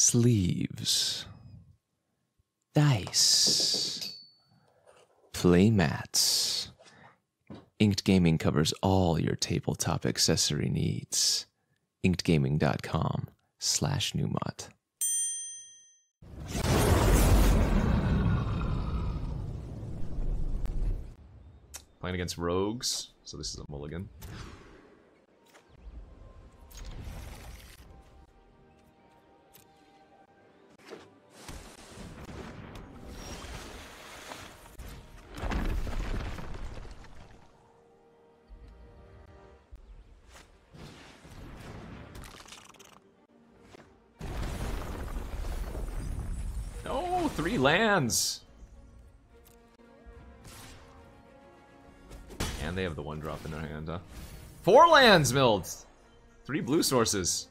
sleeves, dice, playmats. Inked Gaming covers all your tabletop accessory needs. inkedgaming.com/Numot. Playing against rogues, so this is a mulligan. No, 3 lands! And they have the 1-drop in their hand, huh? 4 lands milled! 3 blue sources.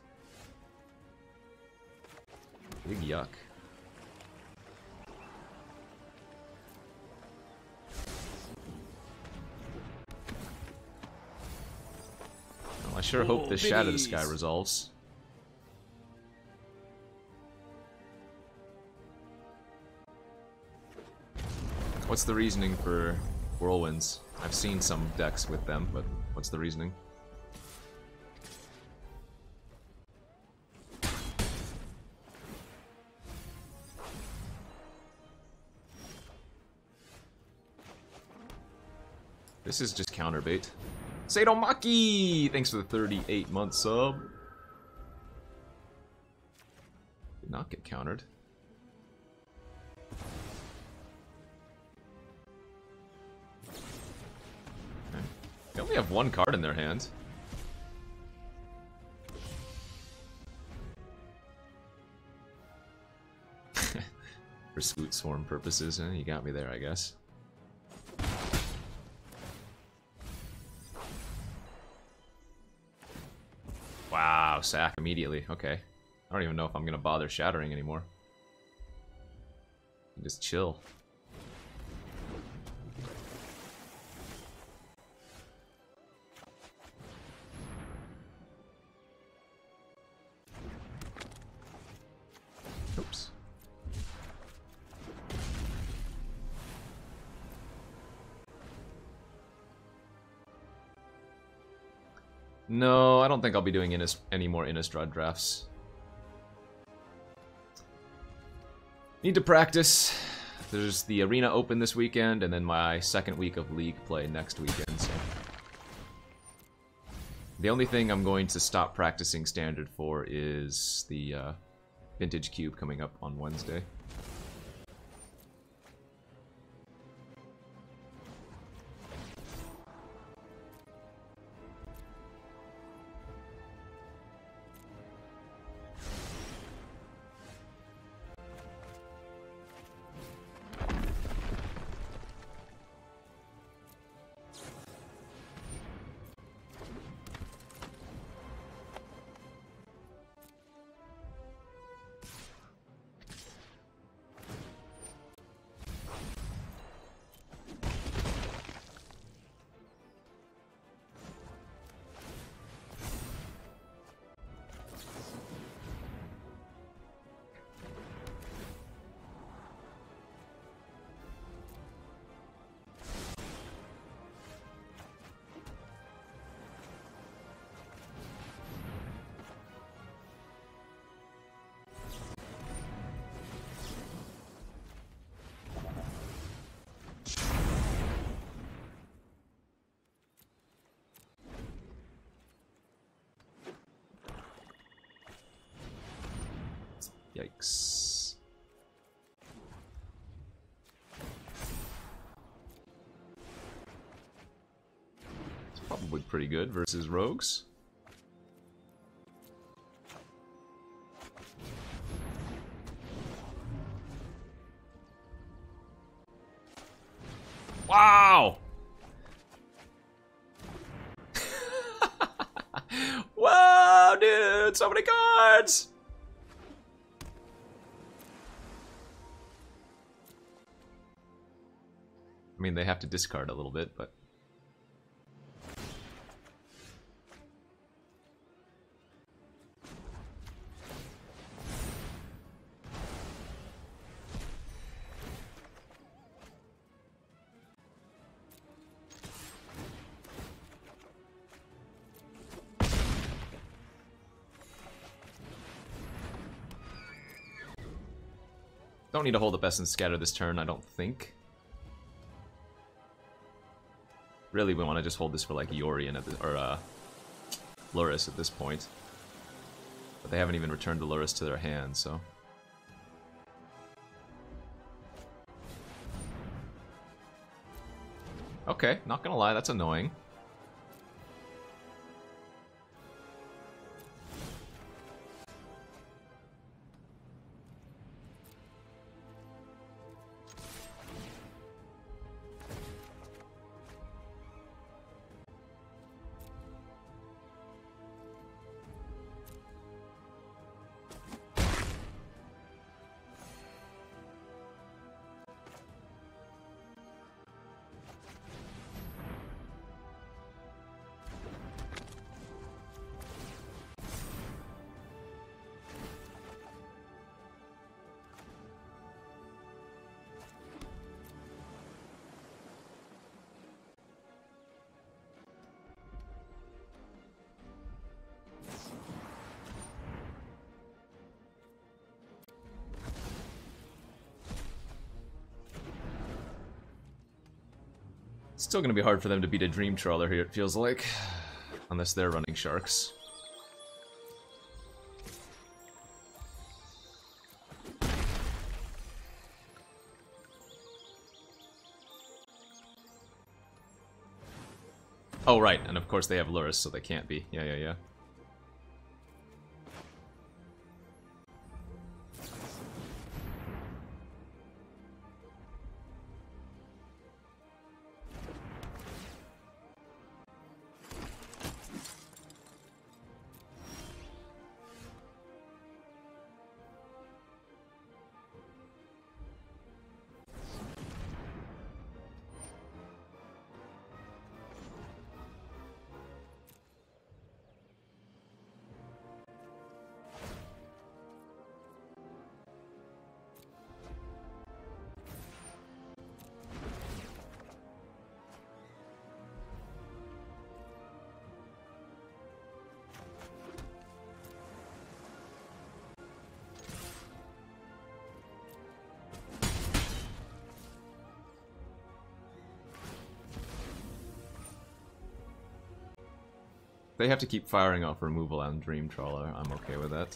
Big yuck. Well, I sure hope this Shadow the Sky resolves. What's the reasoning for Whirlwinds? I've seen some decks with them, but what's the reasoning? This is just counterbait. Satomaki! Thanks for the 38-month sub. Did not get countered. They only have 1 card in their hand. For Spoot Swarm purposes, you got me there, I guess. Wow, sack immediately. Okay. I don't even know if I'm gonna bother shattering anymore. Just chill. Oops. No, I don't think I'll be doing any more Innistrad drafts. Need to practice. There's the Arena Open this weekend, and then my 2nd week of League play next weekend, so... The only thing I'm going to stop practicing Standard for is the Vintage Cube coming up on Wednesday. Yikes. It's probably pretty good versus rogues. Wow! Wow, dude! So many cards! I mean, they have to discard a little bit, but... Don't need to hold up S and scatter this turn, I don't think. Really, we want to just hold this for like Yorion at the, or Lurrus at this point. But they haven't even returned the Lurrus to their hand, so. Okay, not gonna lie, that's annoying. It's still gonna be hard for them to beat a Dream Trawler here, it feels like. Unless they're running Sharks. Oh, right, and of course they have Lurrus, so they can't be. Yeah. They have to keep firing off removal on Dream Trawler. I'm okay with that.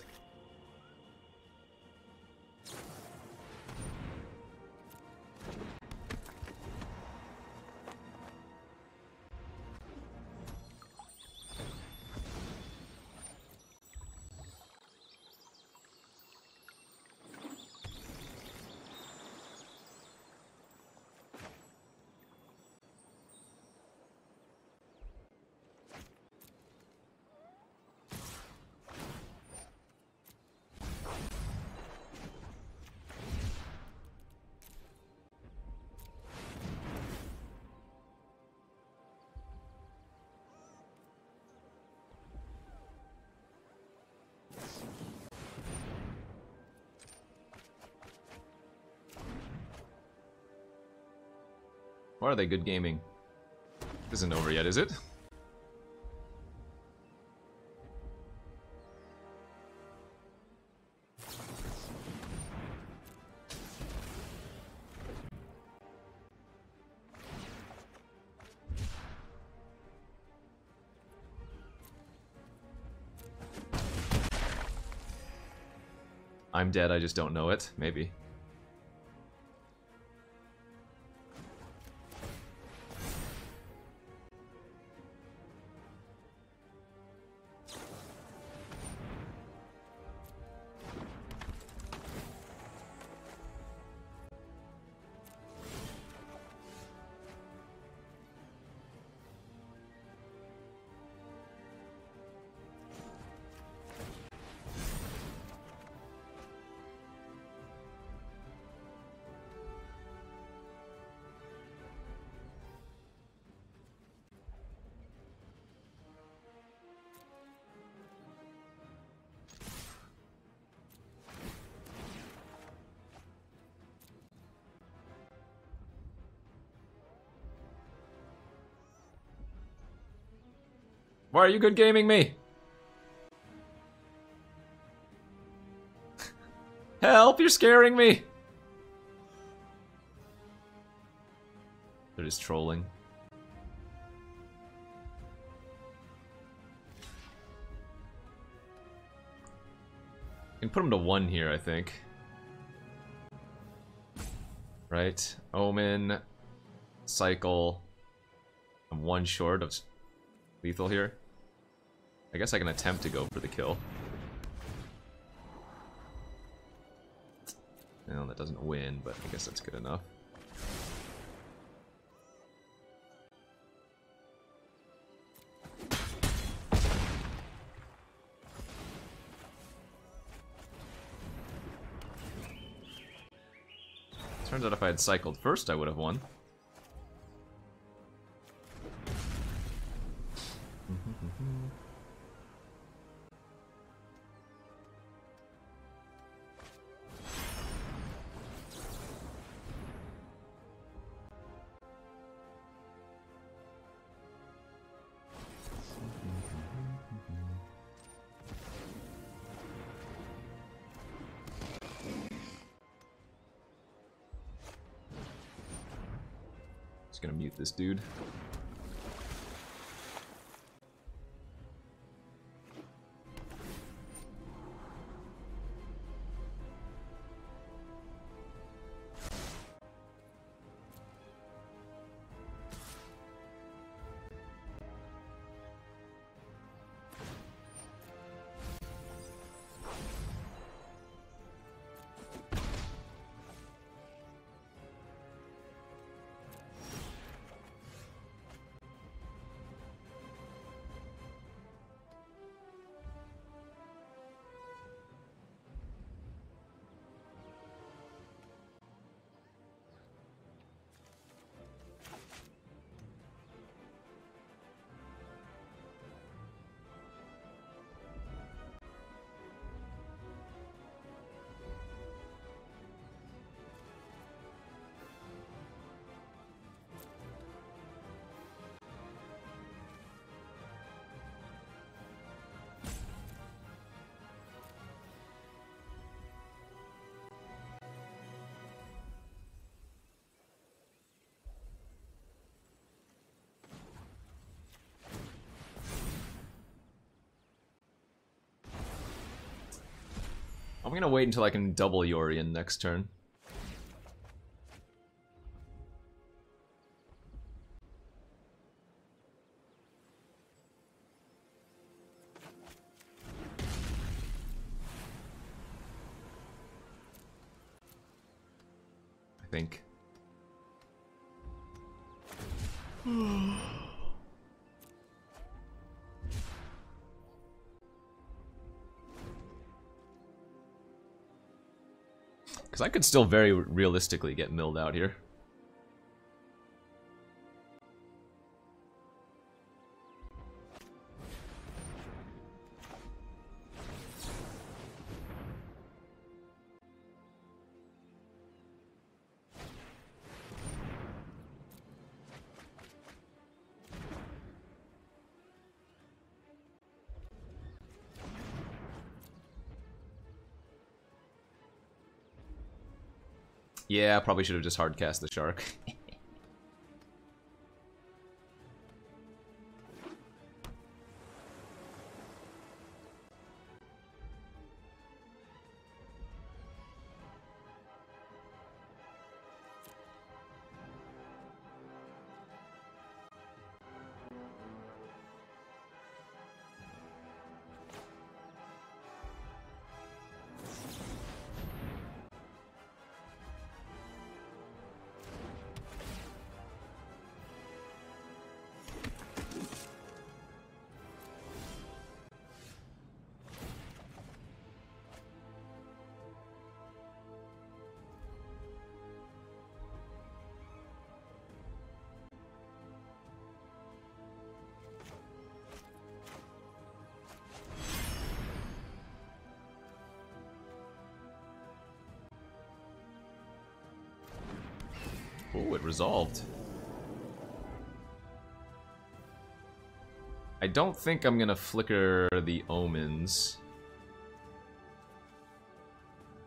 Why are they good gaming? This isn't over yet, is it? I'm dead, I just don't know it. Maybe. Why are you good gaming me? Help, you're scaring me! They're just trolling. Can put him to 1 here, I think. Right? Omen, cycle. I'm 1 short of lethal here. I guess I can attempt to go for the kill. No, that doesn't win, but I guess that's good enough. Turns out if I had cycled first, I would have won. Just gonna mute this dude. I'm gonna wait until I can double Yorion next turn. I think. Because I could still very realistically get milled out here. Yeah, probably should have just hardcast the shark. Oh, it resolved. I don't think I'm gonna flicker the omens.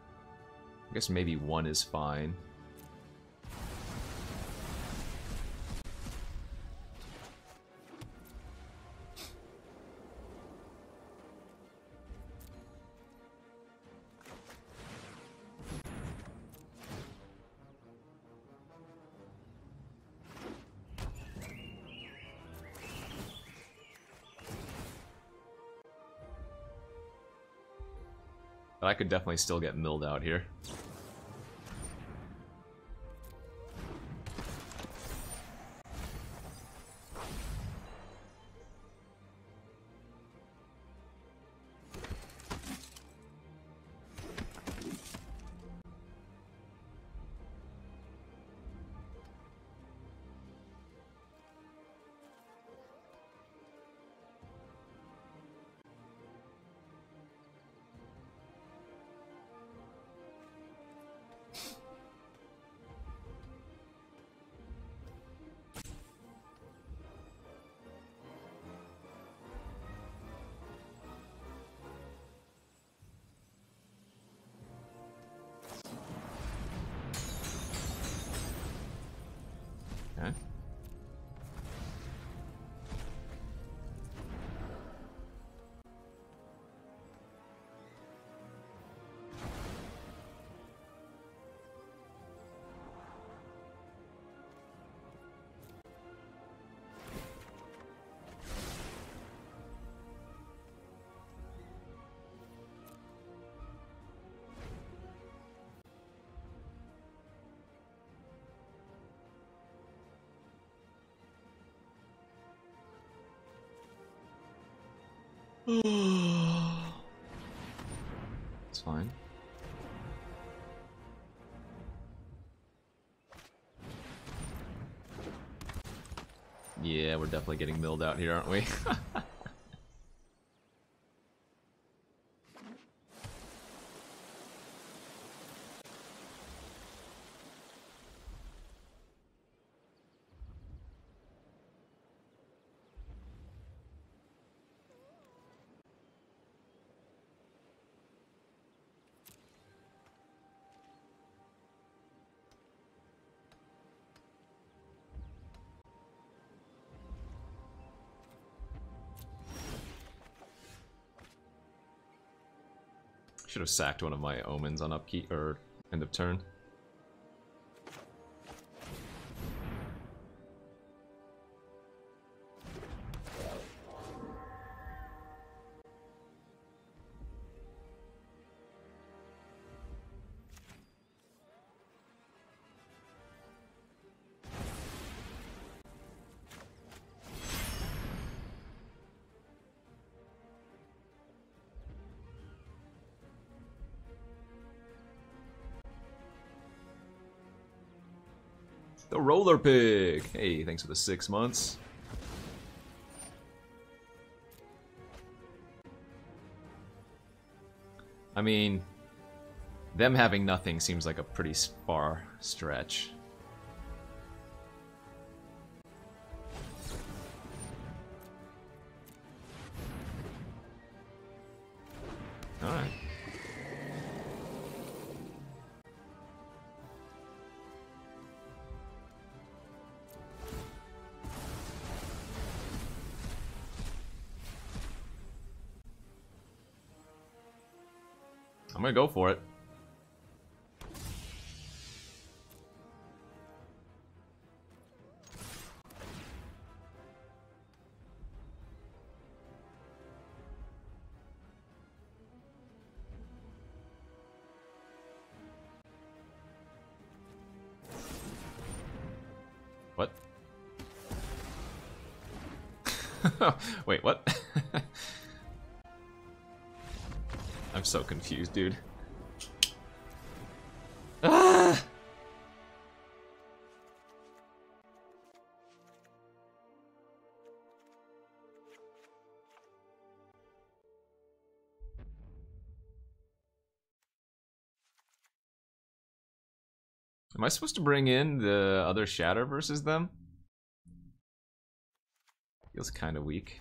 I guess maybe 1 is fine. But I could definitely still get milled out here. Okay. It's fine. Yeah, we're definitely getting milled out here, aren't we? Should have sacked one of my omens on upkeep or end of turn. The Roller Pig! Hey, thanks for the 6 months. I mean, them having nothing seems like a pretty far stretch. Alright. I'm gonna go for it. What? Wait, what? I'm so confused, dude. Ah! Am I supposed to bring in the other Shatter versus them? Feels kind of weak.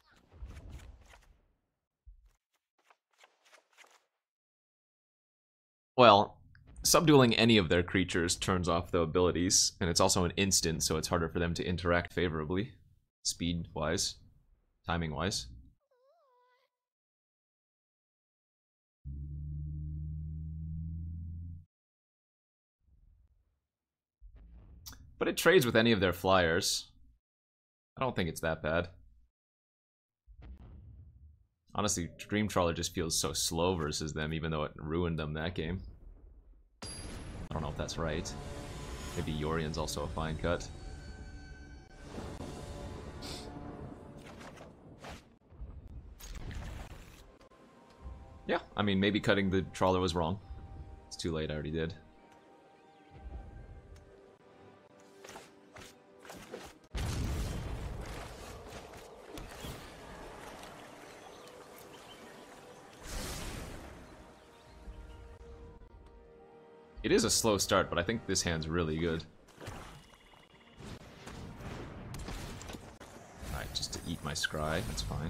Well, subdueling any of their creatures turns off the abilities, and it's also an instant, so it's harder for them to interact favorably. Speed-wise. Timing-wise. But it trades with any of their flyers. I don't think it's that bad. Honestly, Dream Trawler just feels so slow versus them, even though it ruined them that game. I don't know if that's right. Maybe Yorion's also a fine cut. Yeah, I mean, maybe cutting the Trawler was wrong. It's too late, I already did. It is a slow start, but I think this hand's really good. Alright, just to eat my scry, that's fine.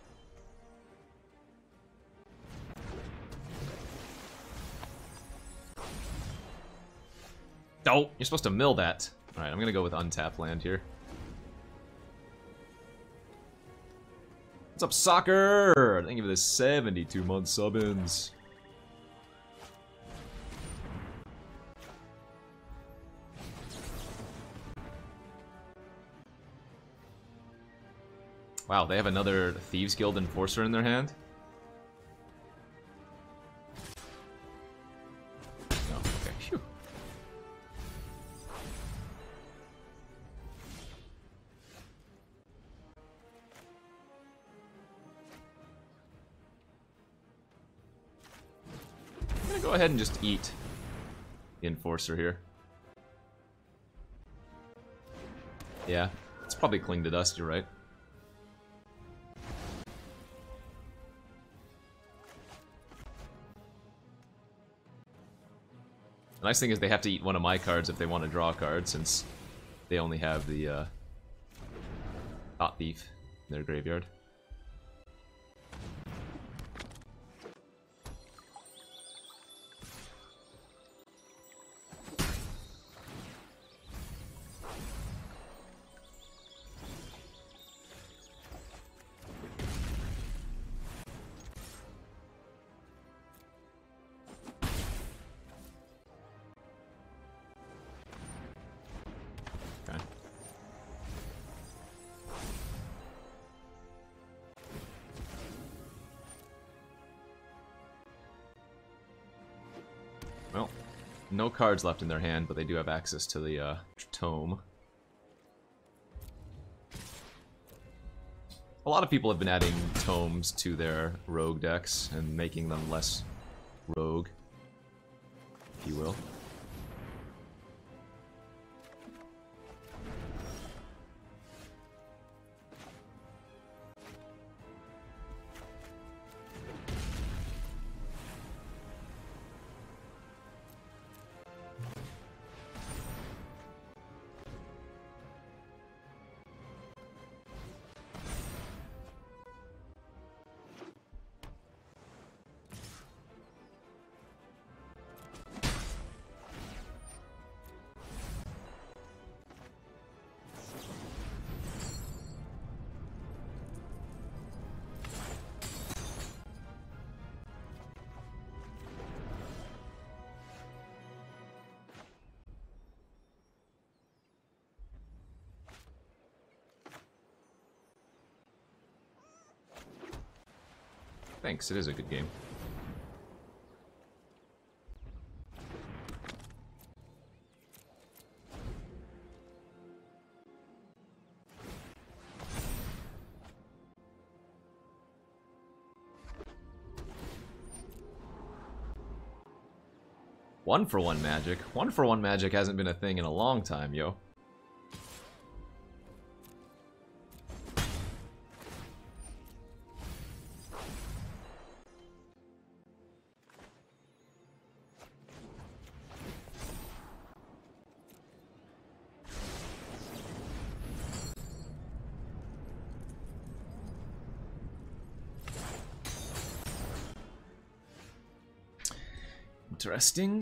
Oh, you're supposed to mill that. Alright, I'm gonna go with untap land here. What's up, soccer? Thank you for the 72-month sub-ins. Wow, they have another Thieves Guild Enforcer in their hand? No, okay, phew. I'm gonna go ahead and just eat the Enforcer here. Yeah, it's probably Cling to Dust, you're right. The nice thing is they have to eat one of my cards if they want to draw a card, since they only have the Thought Thief in their graveyard. Well, no cards left in their hand, but they do have access to the tome. A lot of people have been adding tomes to their rogue decks and making them less rogue, if you will. Thanks, it is a good game. One-for-one magic? One-for-one magic hasn't been a thing in a long time, yo. Interesting.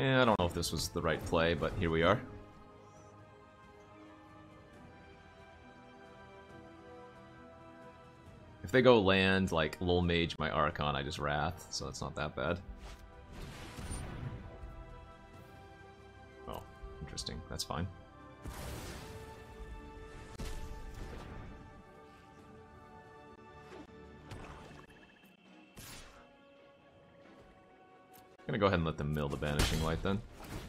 I don't know if this was the right play, but here we are. If they go land, like, Lol Mage my Archon, I just Wrath, so it's not that bad. Oh, interesting. That's fine. I'm gonna go ahead and let them mill the Banishing Light then.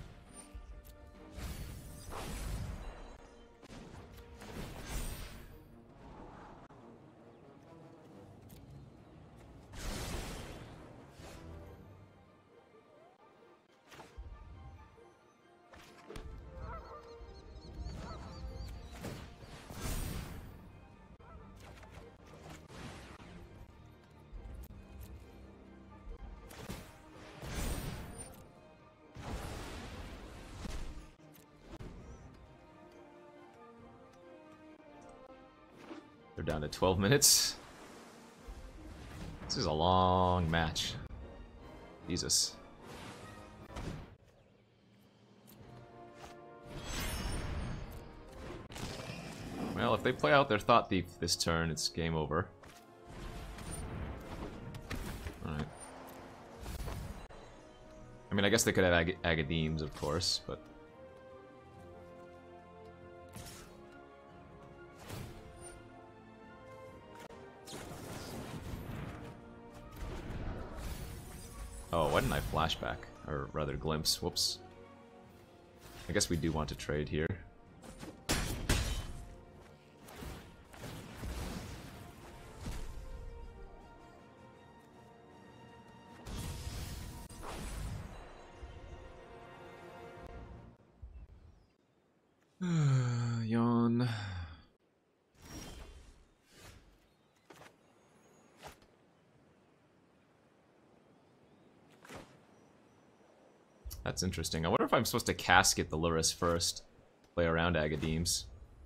They're down to 12 minutes. This is a long match. Jesus. Well, if they play out their Thought Thief this turn, it's game over. Alright. I mean, I guess they could have Agadeems, of course, but... Oh, why didn't I flashback? Or rather, glimpse. Whoops. I guess we do want to trade here. Yawn. That's interesting. I wonder if I'm supposed to casket the Lurrus first. Play around Agadeems.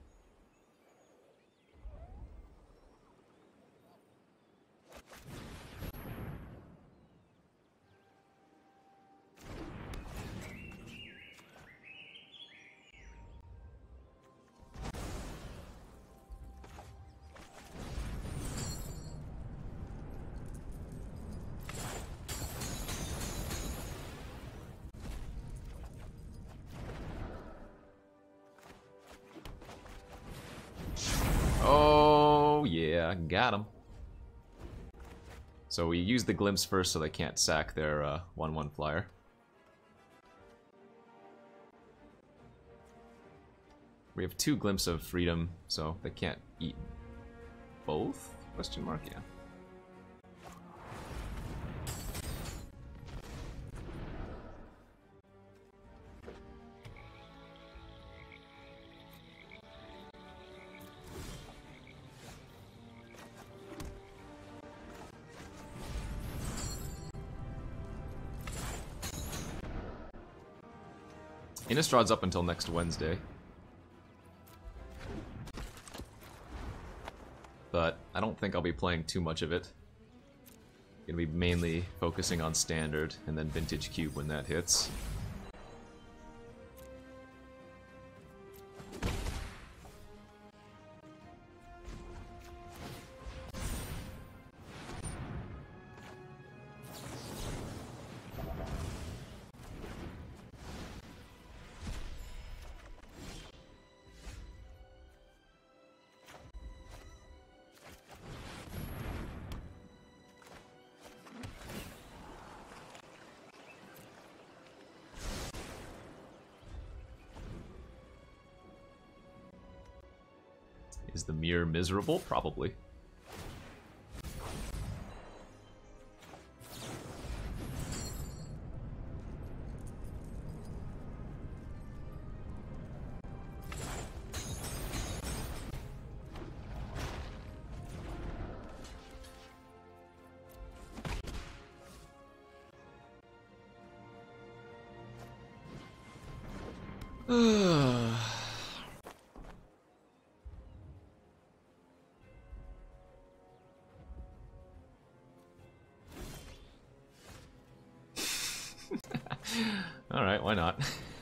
Got him. So we use the glimpse first so they can't sack their 1/1 flyer. We have 2 glimpse of freedom, so they can't eat both? Question mark, yeah. Innistrad's up until next Wednesday. But I don't think I'll be playing too much of it. Gonna be mainly focusing on Standard and then Vintage Cube when that hits. Is the mirror miserable? Probably. Alright, why not?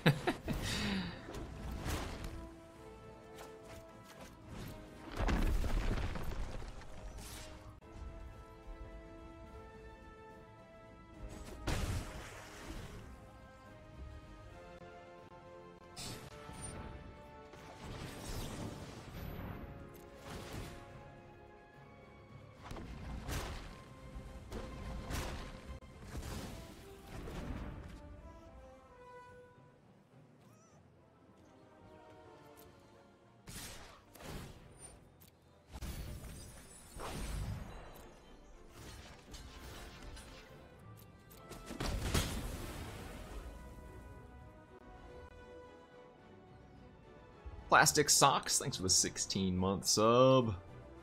Plastic Socks, thanks for the 16-month sub.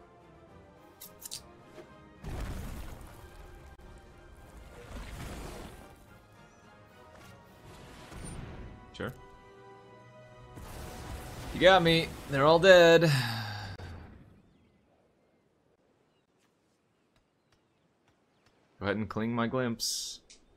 Sure. You got me. They're all dead. Go ahead and cling my glimpse.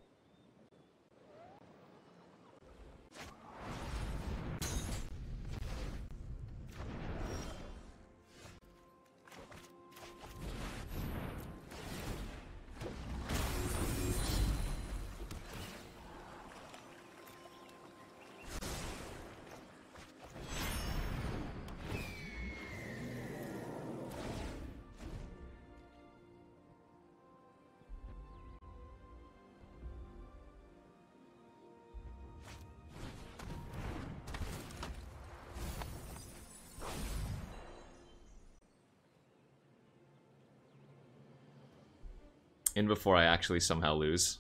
In before I actually somehow lose.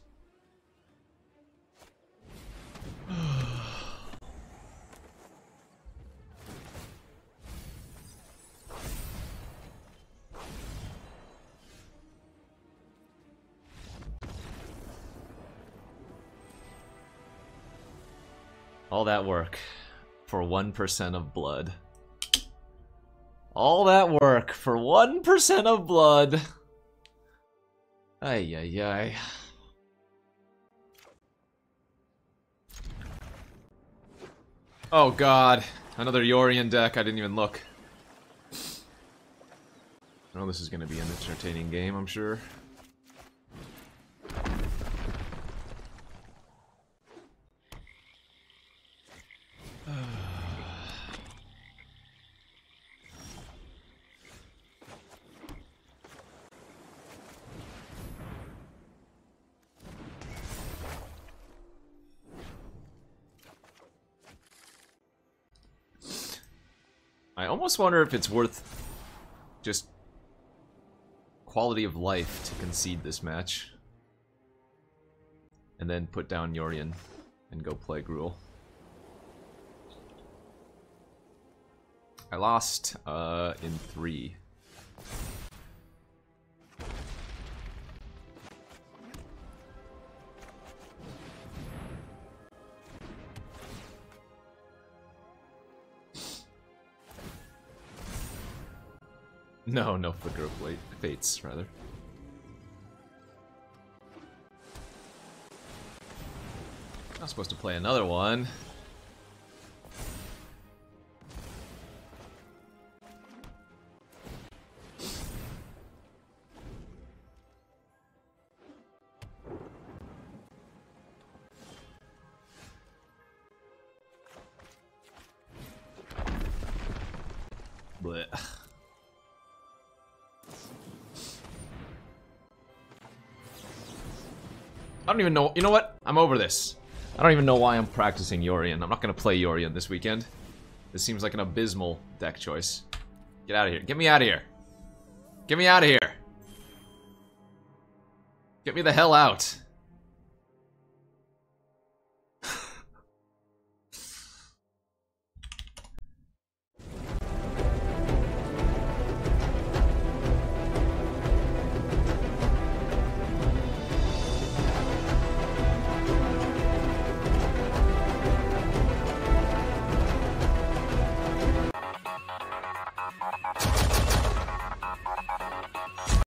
All that work for 1% of blood. All that work for 1% of blood. Ay, ay, ay. Oh god, another Yorion deck, I didn't even look. Oh, this is gonna be an entertaining game, I'm sure. I almost wonder if it's worth just quality of life to concede this match. And then put down Yorion and go play Gruul. I lost in 3. No, no Flicker of Fates, rather. I was supposed to play another one. Blech. I don't even know. You know what? I'm over this. I don't even know why I'm practicing Yorion. I'm not going to play Yorion this weekend. This seems like an abysmal deck choice. Get out of here. Get me out of here. Get me out of here. Get me the hell out.